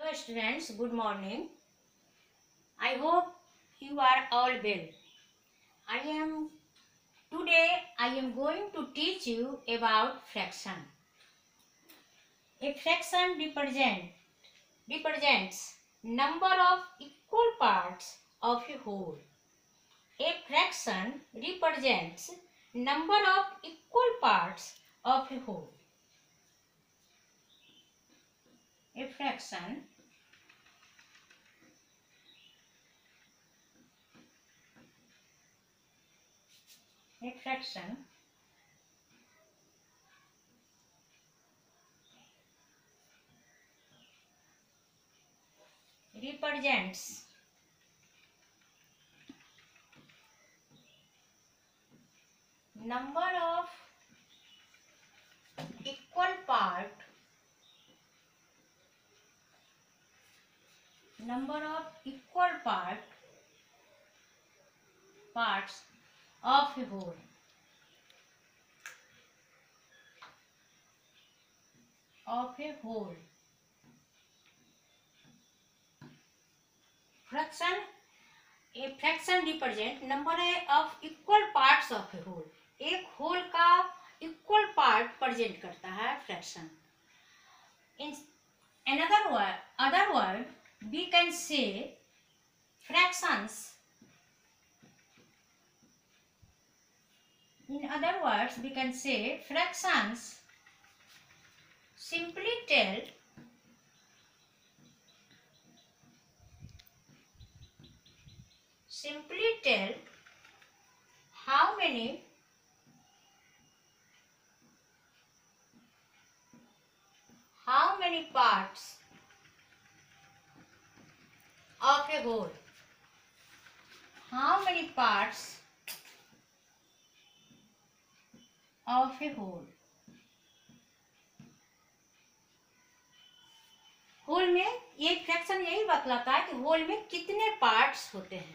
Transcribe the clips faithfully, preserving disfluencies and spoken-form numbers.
Hello students, good morning. I hope you are all well. I am today I am going to teach you about fraction. A fraction represent represents number of equal parts of a whole. A fraction represents number of equal parts of a whole. A fraction a fraction represents number of equal part number of equal part parts of a whole. Of a whole. Fraction a fraction represent number of equal parts of a whole. एक whole का equal part present करता है fraction. In another word, other word, we can say fractions. In other words, we can say fractions simply tell simply tell how many how many parts of a whole. How many parts of a whole. Whole में ये fraction यही बतलाता है कि whole में कितने parts होते हैं.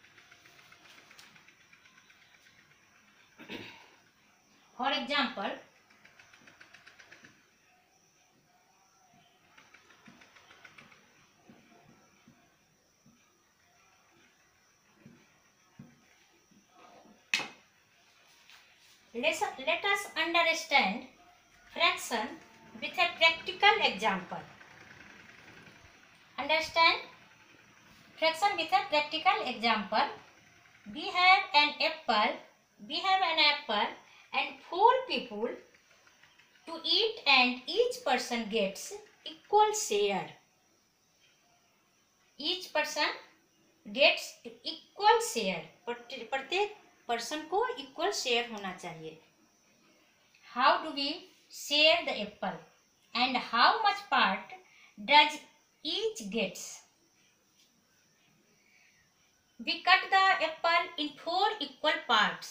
For example, let us understand fraction with a practical example. Understand fraction with a practical example. We have an apple. We have an apple and four people to eat, and each person gets equal share. Each person gets equal share. प्रत्येक person को equal share होना चाहिए. How do we share the apple and how much part does each gets. We cut the apple in four equal parts.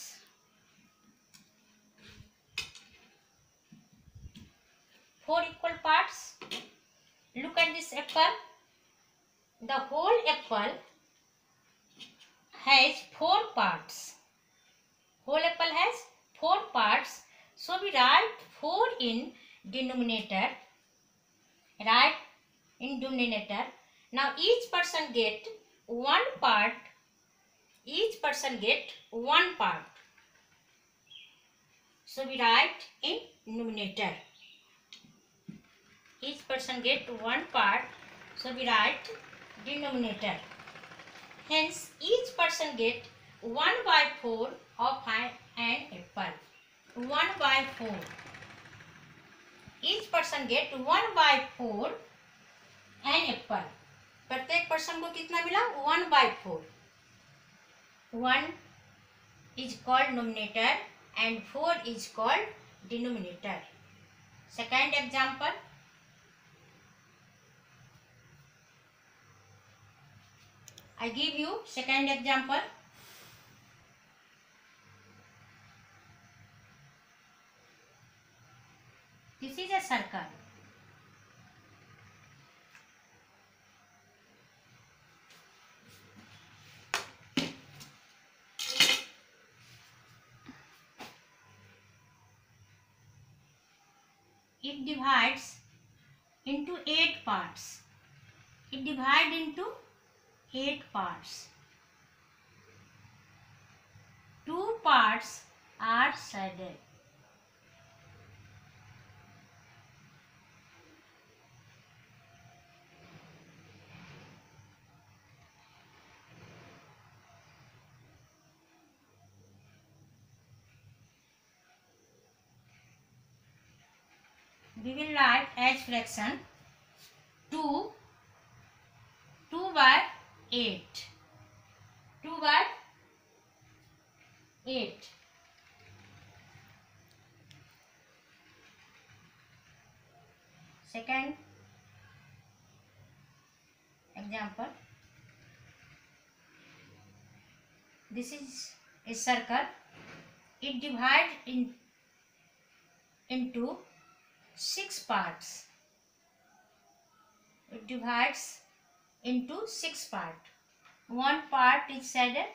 Four equal parts. Look at this apple. The whole apple has four parts. Whole apple has four parts, so we write four in denominator. Write in denominator. Now each person get one part. Each person get one part. So we write in numerator. Each person get one part. So we write denominator. Hence each person get one by four of an apple. one by four. Each person get one by four an apple. प्रत्येक person को कितना मिला? one by four. one is called numerator and four is called denominator. Second example. I give you second example. This is a circle. It divides into eight parts. it divides into eight parts. Two parts are shaded. We will write as fraction two, two by eight, two by eight. Second example, this is a circle. It divides in, into six parts. It divides into six parts. One part is shaded.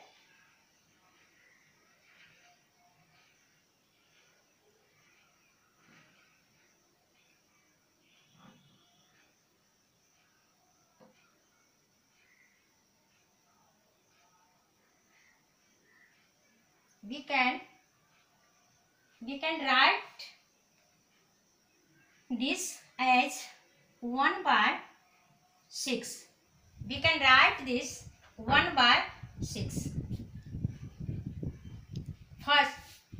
We can we can write this as one by six. We can write this one by six. First,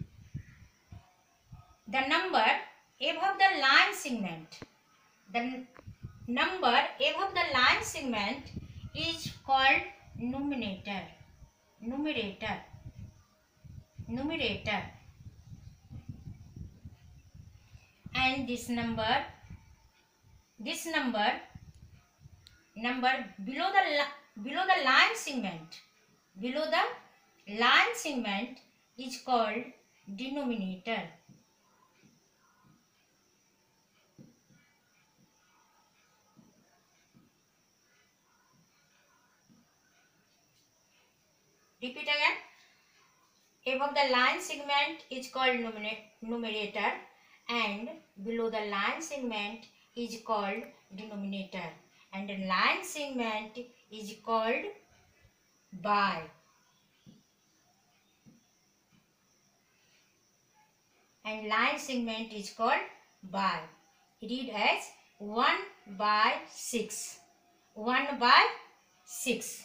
the number above the line segment. The number above the line segment is called numerator. Numerator. Numerator. And this number, this number, number below the below the line segment, below the line segment is called denominator. Repeat again. Above the line segment is called numerator, and below the line segment is called denominator, and the line segment is called by. And line segment is called by. Read as one by six. one by six.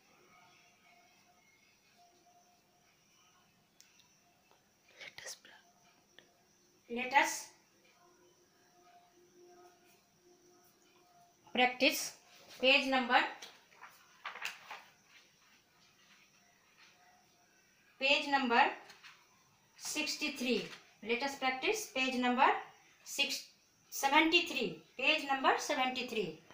Let us practice page number page number sixty-three. Let us practice page number six seventy-three. Page number seventy-three.